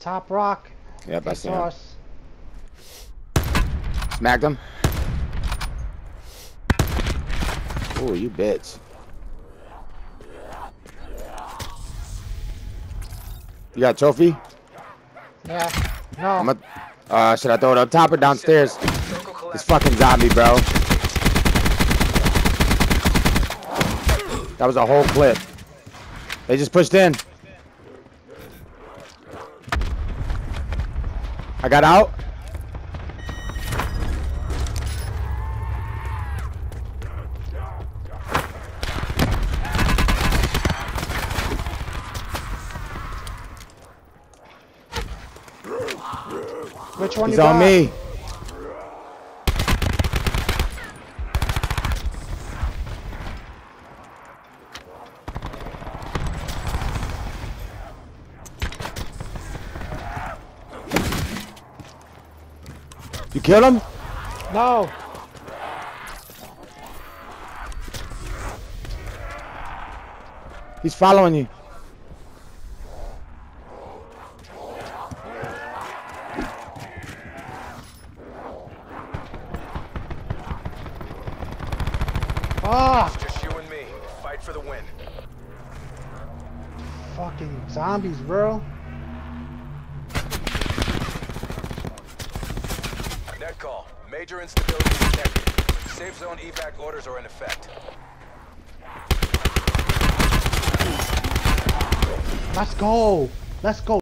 Top rock. Yep, I see him. Sauce. Smacked him. Ooh, you bitch. You got a trophy? Yeah. No. Should I throw it up top or downstairs? This fucking zombie, bro. That was a whole clip. They just pushed in. I got out. Which one He's you got? on me. You killed him? No. He's following you. Ah! It's just you and me. Fight for the win. Fucking zombies, bro. Net call. Major instability detected. Safe zone evac orders are in effect. Let's go. Let's go.